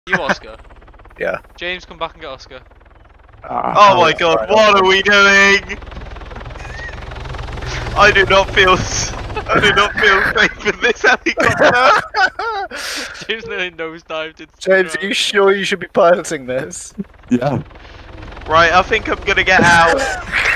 You Oscar. Yeah. James, come back and get Oscar. Oh my god, what are we doing? I do not feel safe in this helicopter. James nearly nosedived into the James, are ground. you sure you should be piloting this? Yeah. Right, I think I'm gonna get out.